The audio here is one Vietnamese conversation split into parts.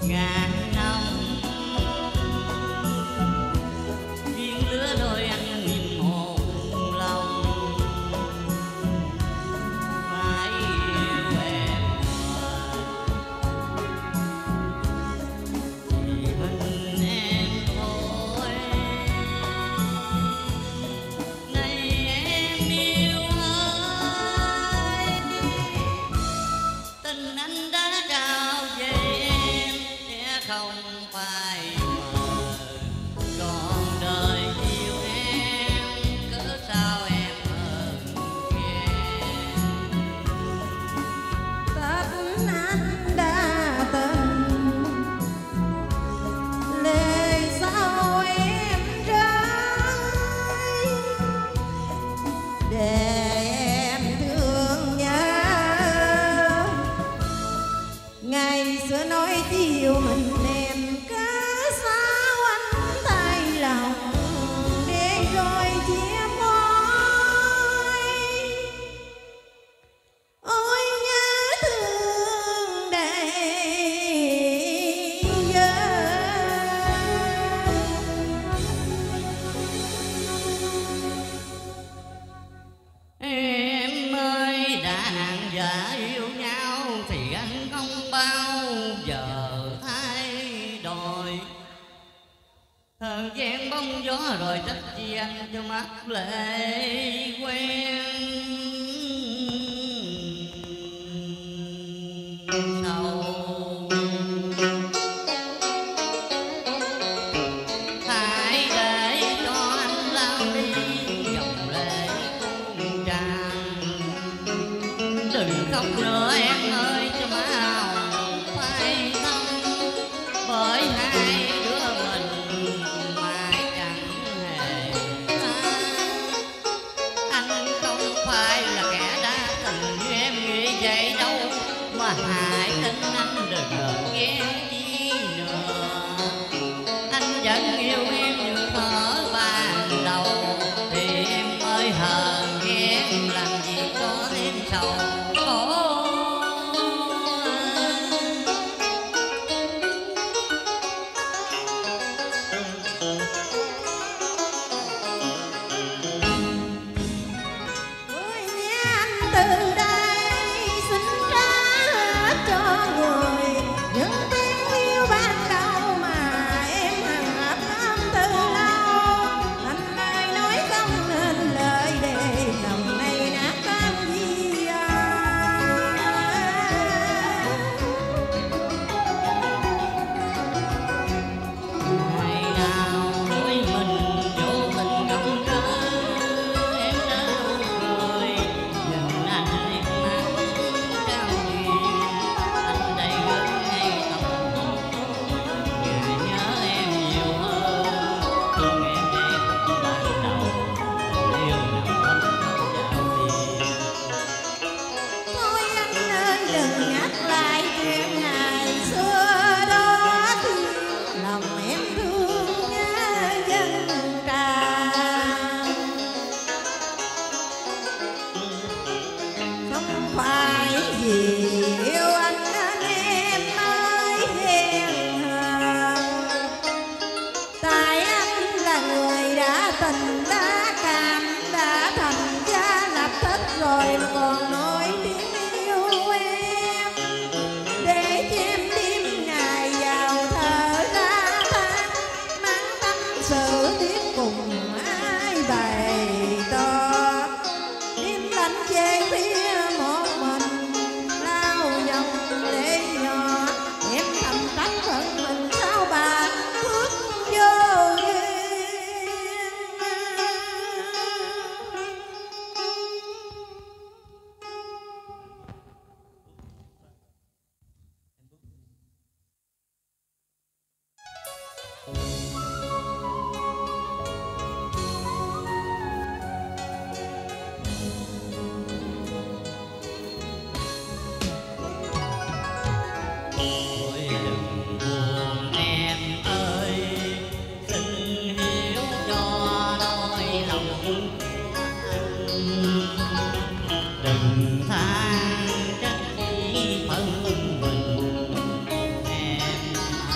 ngàn năm. Duyên lứa đôi anh nhìn hồn lòng, mãi yêu em chỉ mình em thôi. Này em yêu ơi, tình anh đã trao về em sẽ không phai mờ. Còn đời yêu em cớ sao em hờn ghen. Tết anh đã từng lệ sao em rơi, để em thương nhớ. Ngày xưa nói chiều mình em cớ sao anh thay lòng, để rồi chia môi. Ôi nhớ thương đầy vơi. Em ơi đã hàng giả yêu nhau thì anh không bao giờ thay đổi. Thời gian bóng gió rồi trách chi anh cho mắt lệ quen sầu. Hãy để cho anh lao đi dòng lệ tuôn tràn. Đừng khóc nữa em ơi cho má hồng phai thâm, bởi hai đứa mình mãi chẳng hề xa. Anh không phải là kẻ đã từng như em nghĩ vậy đâu, mà hãy tin anh đừng ghen chi nữa. Anh vẫn yêu em như thuở ban đầu, thì em ơi hờn ghen làm gì có thêm sầu khổ. Ôi nhé anh từ đây xin trả hết cho người những tiếng yêu ban đầu mà em hằng ấp ấm từ lâu. Anh ơi nói không nên lời để lòng này nát tan gì Ngày nào đôi mình vô tình gặp gỡ, em đã nụ cười nhìn anh liếc mắt trao duyên. Anh đầy gương ngay tâm hồn, ngày nhớ em nhiều hơn, thương em vậy không ban đầu. Tình yêu nằm thấm vào tim. thôi anh ơi đừng nhắc lại chuyện ngày xưa đó, lòng em thương nhớ dân tràn. Không phải vì yêu anh nên em mới ghen hờn, tại anh là người đã tình đã cảm đã thành gia lập thích rồi mà còn nói tiếng yêu em, để cho em đêm ngày vào thở ra than, mang tâm sự tiếp cùng ai bày tỏ. Đêm lạnh về phía một mình lao dòng lệ nhỏ, em thầm trách phận mình sao bạn bước vô duyên. Ôi đừng buồn em ơi, xin hiểu cho đôi lòng anh. Đừng than trách chi phận mình em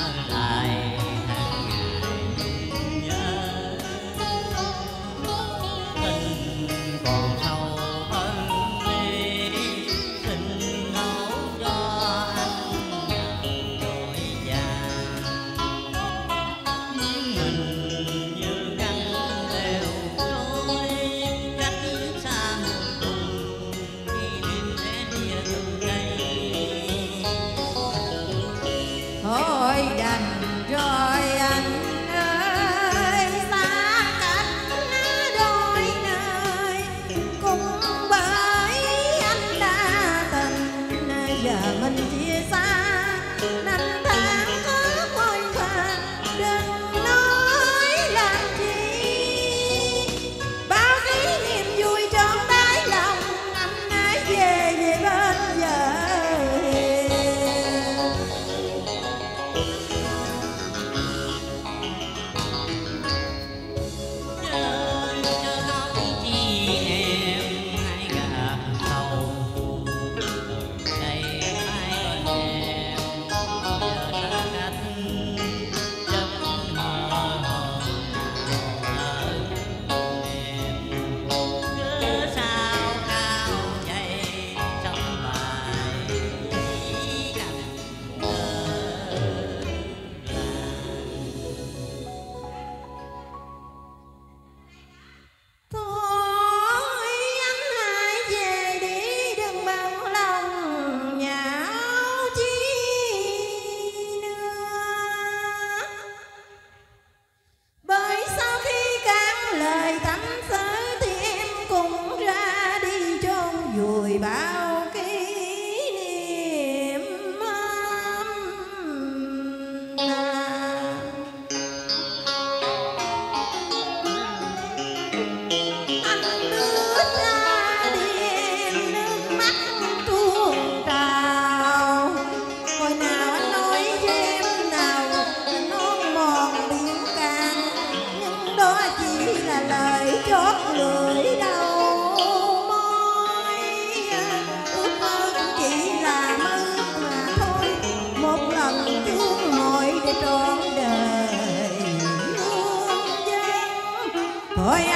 ôi